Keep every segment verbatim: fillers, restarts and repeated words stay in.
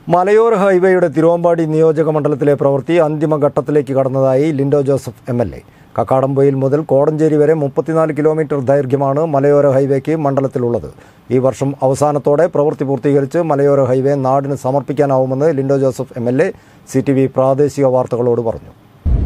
മലയോര ഹൈവേയുടെ തിരുവമ്പാടി നിയോജക മണ്ഡലത്തിലെ പ്രവൃത്തി അന്തിമഘട്ടത്തിലേക്ക് കടന്നതായി Linto Joseph M L A. Kakkadampoyil മുതൽ കോടഞ്ചേരി വരെ മുപ്പത്തിനാല് കിലോമീറ്റർ ദൈർഘ്യമാണ് മലയോര ഹൈവേക്ക് മണ്ഡലത്തിലുള്ളത്. ഈ വർഷം അവസാനത്തോടെ പ്രവൃത്തി പൂർത്തീകരിച്ച് മലയോര ഹൈവേ നാടിന് സമർപ്പിക്കാനാവുമെന്ന് Linto Joseph M L A C T V പ്രാദേശിക വാർത്തകളോട് പറഞ്ഞു.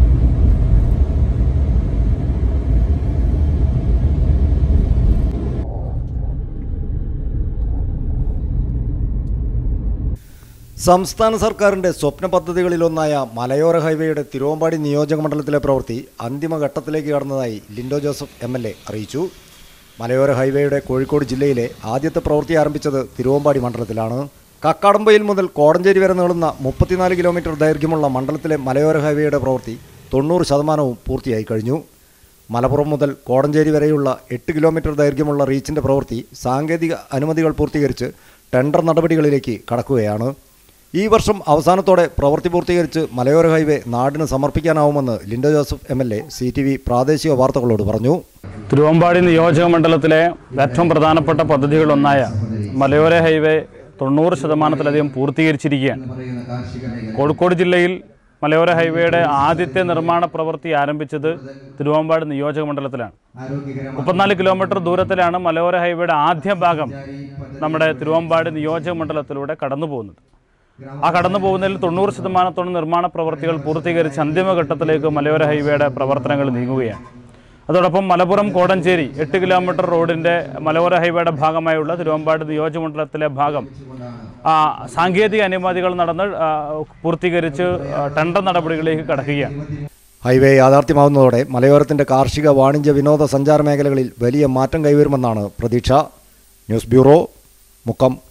സംസ്ഥാന സർക്കാരിൻ്റെ സ്വപ്ന പദ്ധതികളിലൊന്നായ മലയോര ഹൈവേയുടെ തിരുവമ്പാടി നിയോജക മണ്ഡലത്തിലെ പ്രവൃത്തി അന്തിമഘട്ടത്തിലേക്ക് കടന്നതായി Linto Joseph M L A അറിയിച്ചു. മലയോര ഹൈവേയുടെ കോഴിക്കോട് ജില്ലയിലെ ആദ്യത്തെ പ്രവൃത്തി ആരംഭിച്ചത് തിരുവമ്പാടി മണ്ഡലത്തിലാണ്. കക്കാടംപൊയിൽ മുതൽ കോടഞ്ചേരി വരെ നീളുന്ന മുപ്പത്തിനാല് കിലോമീറ്റർ ദൈർഘ്യമുള്ള മണ്ഡലത്തിലെ മലയോര ഹൈവേയുടെ പ്രവൃത്തി തൊണ്ണൂറ് ശതമാനവും പൂർത്തിയായി കഴിഞ്ഞു. മലപ്പുറം മുതൽ കോടഞ്ചേരി വരെയുള്ള എട്ട് കിലോമീറ്റർ ദൈർഘ്യമുള്ള റീച്ചിൻ്റെ പ്രവൃത്തി സാങ്കേതിക അനുമതികൾ പൂർത്തീകരിച്ച് ടെൻഡർ നടപടികളിലേക്ക് കടക്കുകയാണ്. ഈ വർഷം അവസാനത്തോടെ പ്രവൃത്തി പൂർത്തീകരിച്ച് മലയോര ഹൈവേ നാടിന് സമർപ്പിക്കാനാവുമെന്ന് Linto Joseph M L A C T V പ്രാദേശിക വാർത്തകളോട് പറഞ്ഞു. തിരുവമ്പാടി നിയോജക മണ്ഡലത്തിലെ ഏറ്റവും പ്രധാനപ്പെട്ട പദ്ധതികളൊന്നായ മലയോര ഹൈവേ തൊണ്ണൂറ് ശതമാനത്തിലധികം പൂർത്തീകരിച്ചിരിക്കുകയാണ്. കോഴിക്കോട് ജില്ലയിൽ മലയോര ഹൈവേയുടെ ആദ്യത്തെ നിർമ്മാണ പ്രവൃത്തി ആരംഭിച്ചത് തിരുവമ്പാടി നിയോജക മണ്ഡലത്തിലാണ്. മുപ്പത്തിനാല് കിലോമീറ്റർ ദൂരത്തിലാണ് മലയോര ഹൈവേയുടെ ആദ്യ ഭാഗം നമ്മുടെ തിരുവമ്പാടി നിയോജക മണ്ഡലത്തിലൂടെ കടന്നു പോകുന്നത്. ആ കടന്നു പോകുന്നതിൽ തൊണ്ണൂറ് ശതമാനത്തോളം നിർമ്മാണ പ്രവൃത്തികൾ പൂർത്തീകരിച്ച് അന്തിമഘട്ടത്തിലേക്ക് മലയോര ഹൈവേയുടെ പ്രവർത്തനങ്ങൾ നീങ്ങുകയാണ്. അതോടൊപ്പം മലപ്പുറം കോടഞ്ചേരി എട്ട് കിലോമീറ്റർ റോഡിൻ്റെ മലയോര ഹൈവേയുടെ ഭാഗമായുള്ള തിരുവമ്പാടി നിയോജക മണ്ഡലത്തിലെ ഭാഗം സാങ്കേതിക അനുമതികൾ നടന്ന് പൂർത്തീകരിച്ച് ടെൻഡർ നടപടികളിലേക്ക് കടക്കുകയാണ്. ഹൈവേ യാഥാർത്ഥ്യമാവുന്നതോടെ മലയോരത്തിൻ്റെ കാർഷിക, വാണിജ്യ, വിനോദ സഞ്ചാര മേഖലകളിൽ വലിയ മാറ്റം കൈവരുമെന്നാണ് പ്രതീക്ഷ. News bureau, Mukkam.